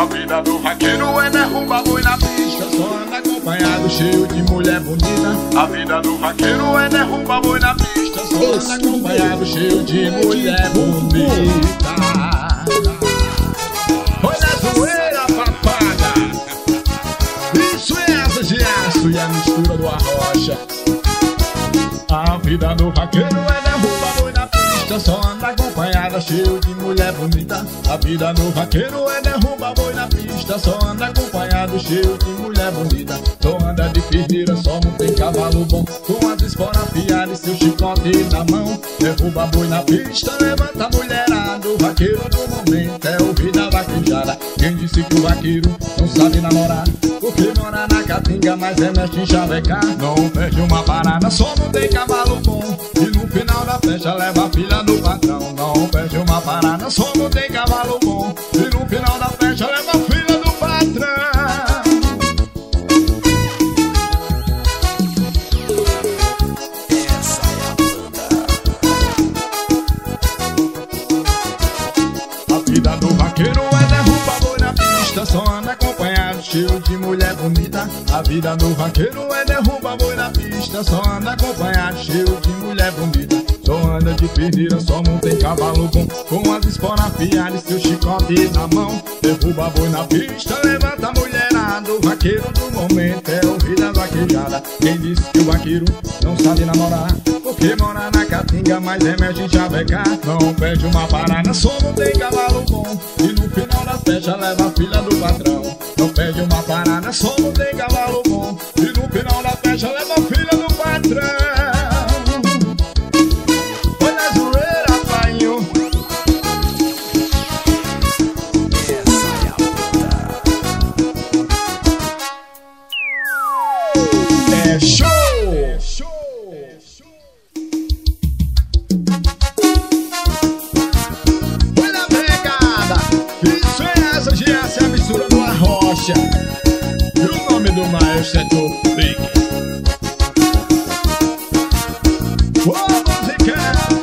A vida do vaqueiro é derruba boi na pista, só anda acompanhado, cheio de mulher bonita. A vida do vaqueiro é derruba boi na pista, só anda acompanhado, cheio de mulher bonita. Olha a zoeira, papada. Isso é asa de aço e a mistura do arrocha. A vida do vaqueiro é derruba boi na pista, só anda acompanhada, cheio de mulher bonita. A vida do vaqueiro é derruba boi na pista, só anda acompanhado, cheio de mulher bonita. Só anda de firmeira, só não tem cavalo bom, com as esporas afiadas e seu chicote na mão. Derruba boi na pista, levanta a mulherada. O vaqueiro do momento é o rei da vaquejada. Quem disse que o vaqueiro não sabe namorar? Porque mora na caatinga, mas é mestre em chavecar. Não perde uma parada, só não tem cavalo bom, e no final da festa leva a filha do patrão. Não perde uma parada, só não tem cavalo bom, e no final da festa leva a filha do patrão. Essa é a banda. A vida do vaqueiro é derruba boi na pista, só anda acompanhado, cheio de mulher bonita. A vida do vaqueiro é derruba boi na pista, só anda acompanhado, cheio de mulher bonita. Só anda de perdeira, só não tem cavalo bom, com as esporas afiadas e seu chicote na mão. Derruba boi na pista, levanta a mulherada. O vaqueiro do momento é o rei da vaquejada. Quem disse que o vaqueiro não sabe namorar? Porque mora na caatinga, mas é mestre em chavecar. Não perde uma parada, só não tem cavalo bom, e no final da festa leva a filha do patrão. Não perde uma parada, só não tem cavalo bom, e no final da festa leva a filha do patrão. Olha a zoeira, painho. Essa é a banda. É show! É show! É show! Olha a pegada! Isso é essa, essa é a mistura do arrocha. E o nome do maestro é Topig. Ô, música!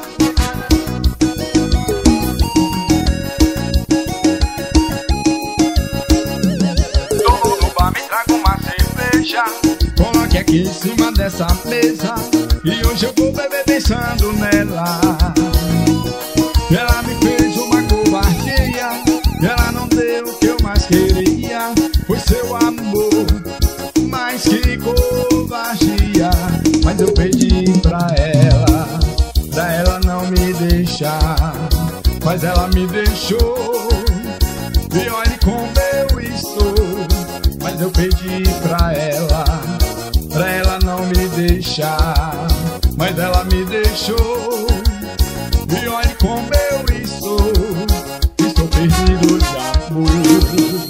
Dono do bar, me traga uma cerveja. Coloque aqui em cima dessa mesa, e hoje eu vou beber pensando nela. Ela me fez uma covardia, ela não deu o que eu mais queria. Foi seu amor, mas que covardia. Mas eu pedi pra ela não me deixar, mas ela me deixou. E olhe como eu estou. Mas eu pedi pra ela não me deixar, mas ela me deixou. E olhe como eu estou. Estou perdido de amor.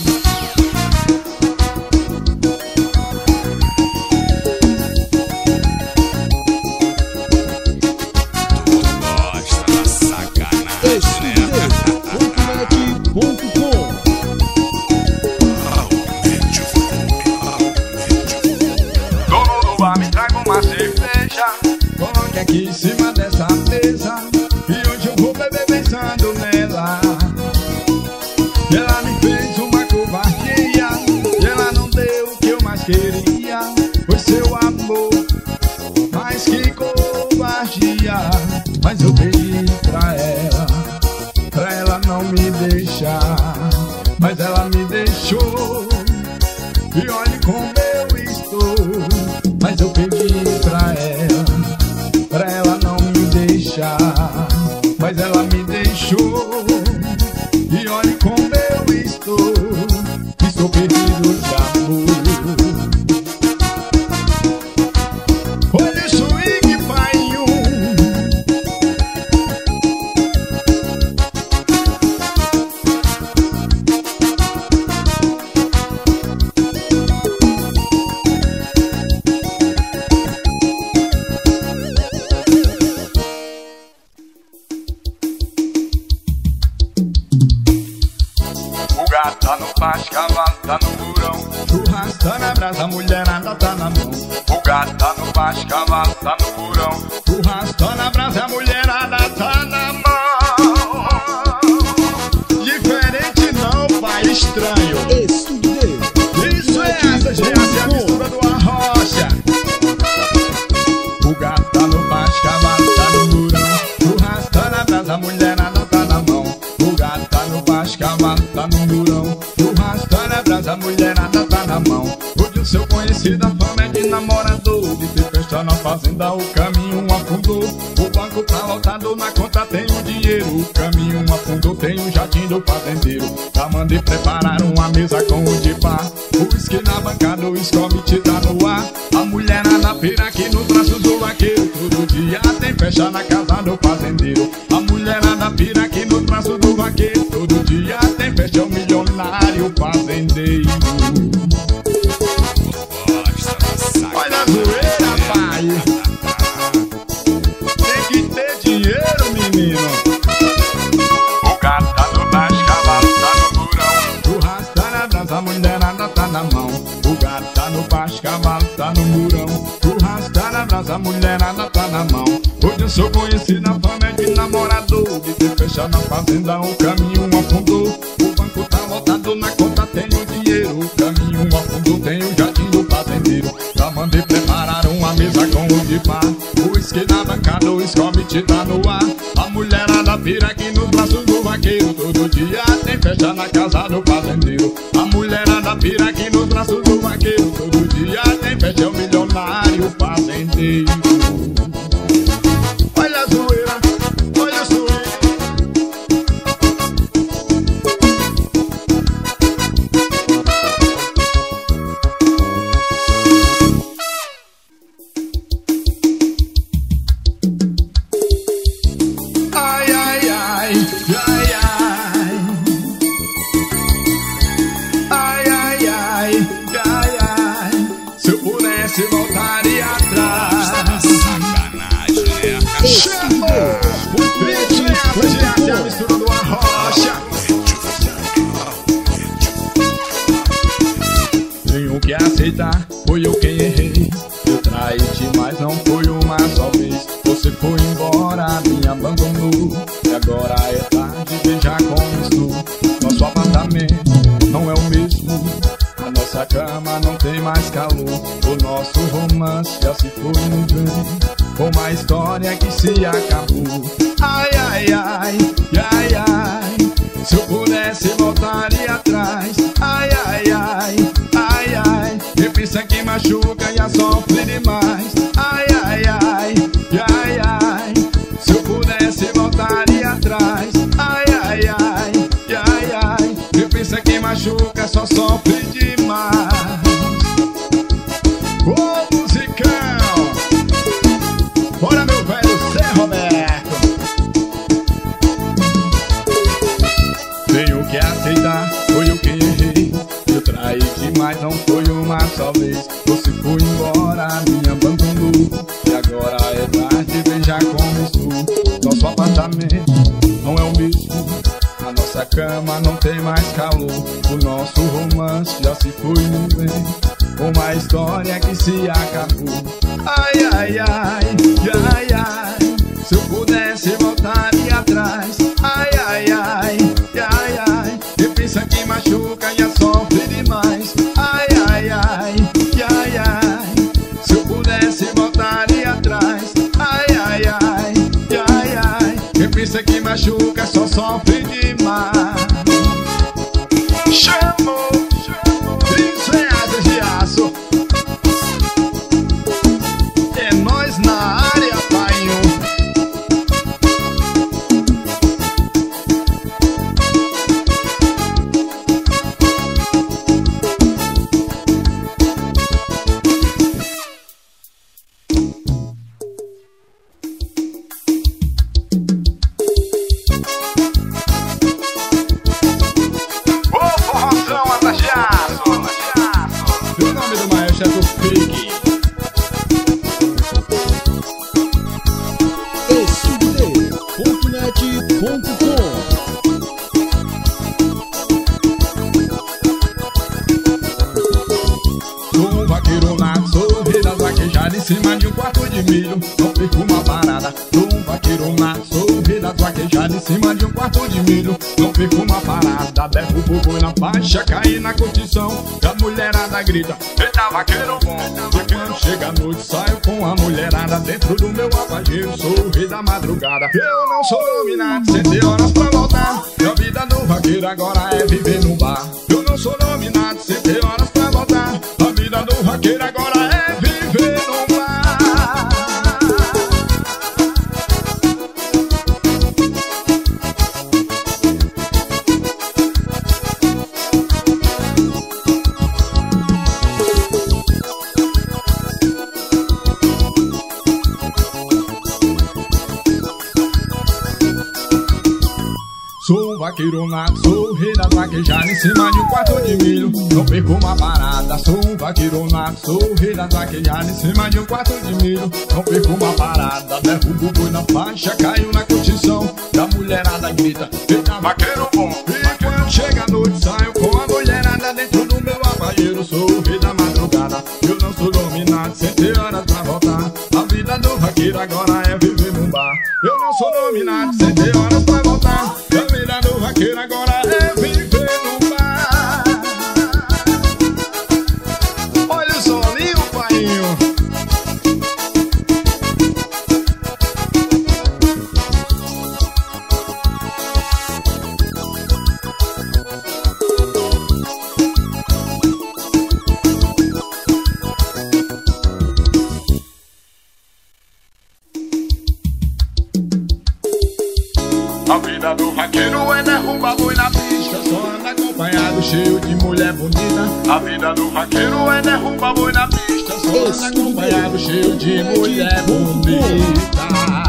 Coloque aqui em cima dessa mesa, e hoje eu vou beber pensando nela. Ela me fez uma covardia, ela não deu o que eu mais queria. Foi seu amor, mas que covardia. Mas eu pedi pra ela não me deixar, mas ela me deixou. E olhe como eu estou. Mas eu pedi pra ela não me deixar, mas ela me deixou. E olhe como eu estou. Estou perdido de amor. Olha o swing, painho. Tá no baixo, cavalo tá no burão, churrasco tá na brasa, mulherada tá na mão. O gato tá no baixo, cavalo tá no burão, churrasco tá na brasa, mulherada tá na mão. Diferente não, pai, estranho. murão. Churrasco tá na brasa, a mulherada tá na mão. Hoje o seu conhecido, a fama é de namorador. De ter festa na fazenda, o caminho afundou. O banco tá lotado, na conta tem o dinheiro. O caminho afundou, tem o jardim do fazendeiro. Tá mandei preparar uma mesa com o de bar. O uísque na bancada, o escovite tá no ar. A mulherada pira aqui nos braços do vaqueiro. Todo dia tem festa na casa do fazendeiro. A mulherada pira aqui nos braços do vaqueiro. Todo dia tem festa, é o milionário fazendeiro. Olha a zoeira, pai. Tem que ter dinheiro, menino. O gato tá no baixo, cavalo tá no murão. Churrasco tá na brasa, a mulherada tá na mão. O gato tá no baixo, cavalo tá no murão. Churrasco tá na brasa, a mulherada tá na mão. Hoje eu sou conhecido, a fama é de namorador. De ter fechado na fazenda, o caminho afundou. O banco tá lotado, na conta tem o dinheiro. O caminho afundou, tem o jardim do fazendeiro. Já mandei preparar uma mesa com o de bar. O uísque na bancada, o escovite tá no ar. A mulherada pira aqui nos braços do vaqueiro. Todo dia tem festa na casa do fazendeiro. A mulherada pira aqui nos braços do vaqueiro. Todo dia tem festa, é o milionário fazendeiro. Olha a zoeira, olha a zoeira. Ai, ai, ai, ai, ai. Ai, ai, ai, ai, ai. Se eu pudesse voltaria atrás. Chamou o bicho é a mistura do arrocha. Tenho que aceitar, foi eu quem errei. Eu traí-te, mas não foi uma só vez. Você foi embora, me abandonou. E agora é tarde, veja como estou. Nosso apartamento não é o mesmo. A nossa cama não tem mais calor. O nosso romance já se foi no vento. Uma história que se acabou. Ai, ai, ai, ai, ai. Se eu pudesse voltaria atrás. Ai, ai, ai, ai, ai. E pensa que machuca e a sofre demais. Ai, ai, ai, ai, ai. Se eu pudesse voltaria atrás. Ai, ai, ai, ai, ai. E pensa que machuca, só sofre demais. Ô, musicão! Bora, meu velho Zé Roberto. Tenho que aceitar, foi eu quem errei. Eu traí-te, mas não foi uma só vez. Você foi embora, me abandonou. E agora é tarde, veja como estou. Nosso apartamento não é o mesmo. A nossa cama não tem mais calor. O nosso romance já se foi no vento. Uma história que se acabou. Ai, ai, ai, ai, ai. Se eu pudesse voltaria atrás. Ai, ai, ai, ai, ai. E pensa que machuca e a sofre demais. Ai, ai, ai, ai, ai. Se eu pudesse voltaria atrás. Ai, ai, ai, ai, ai. E pensa que machuca, só sofre demais. Chamou, isso é asas de aço. É nós na área, painho. O nome do maestro é do Pique. Sou um vaqueiro nato, sou rei das vaquejadas em cima de um quarto de milho. Não perco uma parada. Sou um vaqueiro nato, sou o rei das vaquejadas em cima de um quarto de milho. Não perco uma parada. Derrubo o boi na faixa, caí na curtição. E a mulherada grita: eita, vaqueiro bom. E quando chega a noite, saio com a mulherada dentro do meu apageiro. Sou o rei da madrugada. Eu não sou dominado, sem ter horas pra voltar. E a vida do vaqueiro agora é viver no bar. vaqueiro agora é viver no mar. Sou um vaqueiro nato, sou o rei das vaquejadas em cima de um quarto de milho. Não perco uma parada. Sou um vaqueiro nato, sou o rei das vaquejadas em cima de um quarto de milho. Não perco uma parada. Derrubo o boi na faixa, caiu na curtição. Da mulherada grita, eita vaqueiro bom. E quando chega a noite saio com a mulherada dentro do meu avaieiro. Sou o rei da madrugada, eu não sou dominado, sem ter horas pra voltar. A vida do vaqueiro agora é viver num bar. Eu não sou dominado, sem ter horas pra voltar. A vida do vaqueiro agora é viver no mar. Olha o solinho, painho. A vida do vaqueiro é derrubar boi na pista, só anda acompanhado, cheio de mulher bonita. A vida do vaqueiro é derrubar boi na pista, só anda acompanhado, cheio de mulher bonita.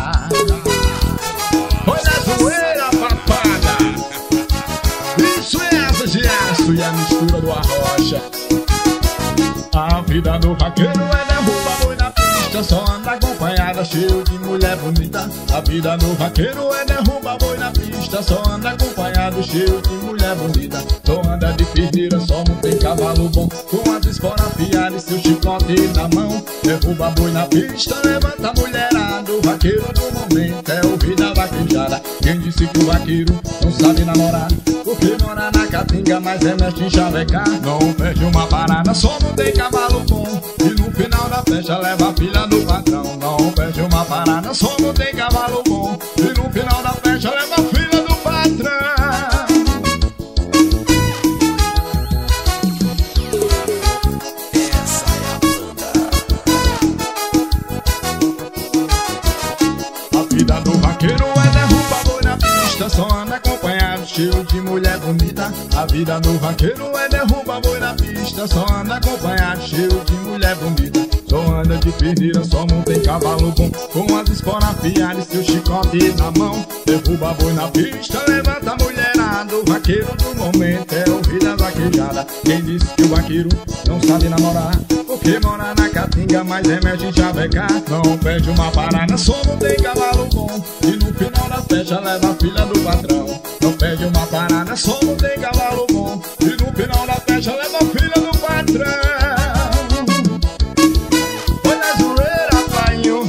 Olha a zoeira, papada. Isso é asa de aço e a mistura do arrocha. A vida do vaqueiro é derrubar boi na pista, só anda acompanhada, cheio de mulher bonita. A vida do vaqueiro é derrubar boi na pista, só anda acompanhado, cheio de mulher bonita. Só anda de firmeira, só não tem cavalo bom, com as esporas afiadas e seu chicote na mão. Derruba boi na pista, levanta a mulherada. O vaqueiro do momento é o rei da vaquejada. Quem disse que o vaqueiro não sabe namorar? Porque mora na caatinga, mas é mestre em chavecar. Não perde uma parada, só não tem cavalo bom, e no final da festa leva a filha do patrão. Não perde uma parada, só não tem cavalo bom, e no final da festa leva a filha do patrão. Essa é a banda. A vida do vaqueiro é derrubar boi na pista, só anda acompanhado, cheio de mulher bonita. A vida do vaqueiro é derrubar boi na pista, só anda acompanhado, cheio de mulher bonita. Só anda de ferreira, só não tem cavalo bom, com as esporas afiadas e seu chicote na mão. Derruba boi na pista, levanta a mulherada. O vaqueiro do momento é o rei da vaquejada. Quem disse que o vaqueiro não sabe namorar? Porque mora na caatinga, mas é mestre em chavecar. Não perde uma parada, só não tem cavalo bom, e no final da festa leva a filha do patrão. Não perde uma parada, só não tem cavalo bom, e no final da festa leva a filha do patrão. Olha a zoeira, painho.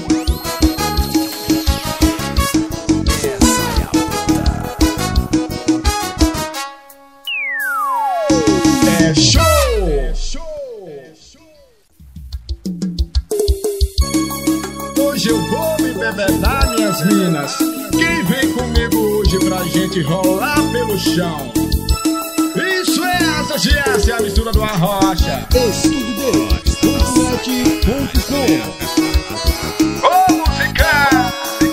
Essa é a banda. É show! Hoje eu vou me bebedar, minhas minas. Quem vem comigo hoje pra gente rolar pelo chão? Isso é asa de essa, é a mistura do arrocha. Ô, música!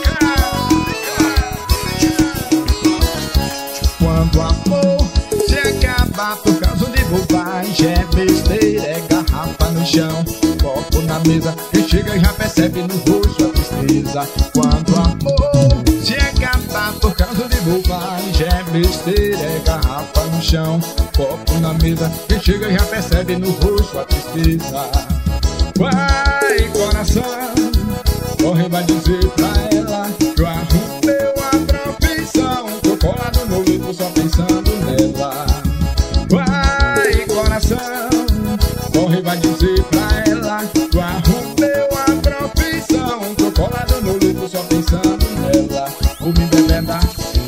Quando o amor se acabar por causa de bobagem, é besteira, é garrafa no chão, copo na mesa, quem chega já percebe no rosto a tristeza. Quando o amor se acabar por causa de bobagem, é besteira, é garrafa no chão, copo na mesa, quem chega já percebe no rosto a tristeza. Vai, coração, corre, vai dizer pra ela que eu arrumei a profissão, tô colado no leito só pensando nela. Vai, coração, corre, vai dizer pra ela que eu arrumei a profissão, tô colado no leito só pensando nela. Vou me bebedar,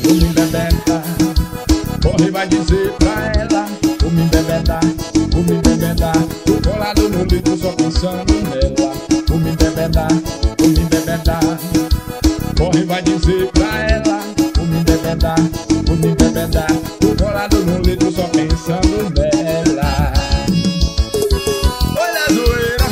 corre, vai dizer pra ela, vou me bebedar, tô colado no leito só pensando nela. Vou me bebedar, corre, vai dizer pra ela, vou me bebedar, tô colado no leito só pensando nela. Olha a zoeira.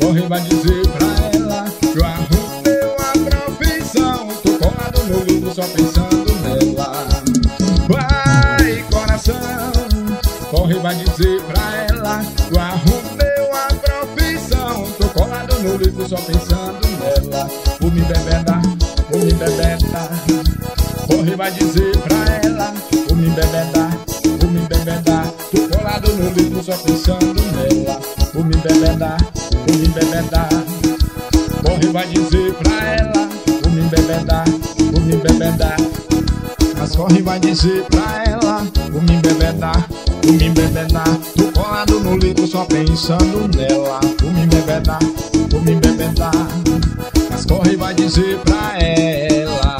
corre vai dizer pra ela que eu arrumei uma profissão. Tô colado no livro só pensando nela. Vai, coração, corre vai dizer pra ela que eu arrumei uma profissão. Tô colado no livro só pensando nela. Vou me bebeda, vou me bebeda. Corre vai dizer pra ela, vou me bebeda, vou me bebeda. Tô colado no livro só pensando nela. Vou me bebeda, vou me bebeda. Corre vai dizer pra ela, vou me bebeda, vou me bebeda. Mas corre vai dizer pra ela, vou me bebeda, vou me bebeda. Tô colado no livro só pensando nela. Vou me bebeda, vou me bebeda. Mas corre vai dizer pra ela.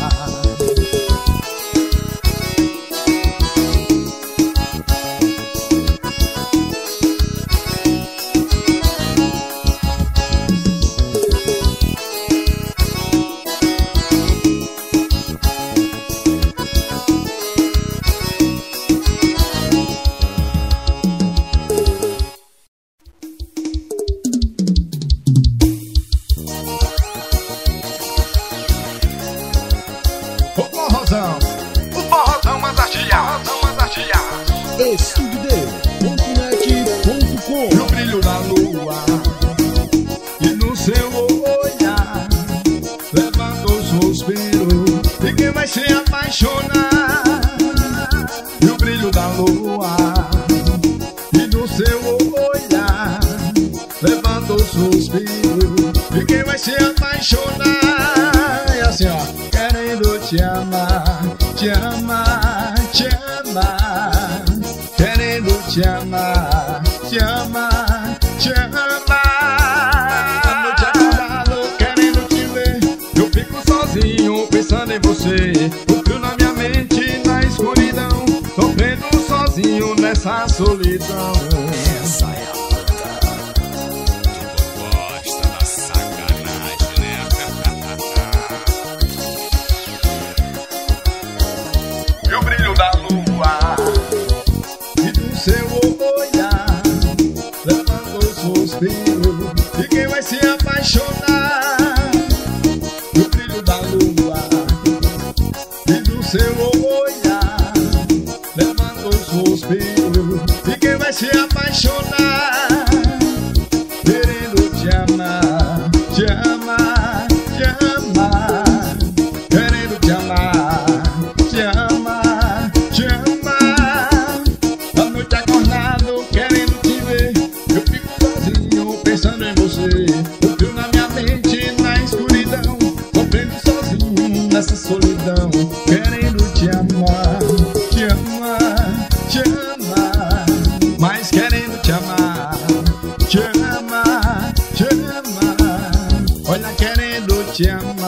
O Forrozão Mazartia. Estudideu.net.com. No brilho da lua e no seu olhar, levanta o suspiro de quem vai se apaixonar. No brilho da lua e no seu olhar, levanta o suspiro de quem vai se apaixonar. E assim ó, querendo te amar, te amar, te amar. Querendo te amar, te amar, te amar. À noite acordado, querendo te ver, eu fico sozinho pensando em você. O frio na minha mente, na escuridão, sofrendo sozinho nessa solidão. Essa é a banda. Tu gosta da sacanagem, né? E o brilho da lua e do seu olhar, levanta o suspiro de quem vai se apaixonar. O brilho da lua e do seu olhar, levanta o suspiro de quem vai se apaixonar. Querendo te amar, te amar, te amar. Querendo te amar, te amar, te amar. À noite acordado, querendo te ver, eu fico sozinho pensando em você. O frio na minha mente, na escuridão, sofrendo sozinho nessa solidão. Querendo te amar, te amar, te amar. Mas querendo te amar, te amar, te amar. Olha, querendo te amar.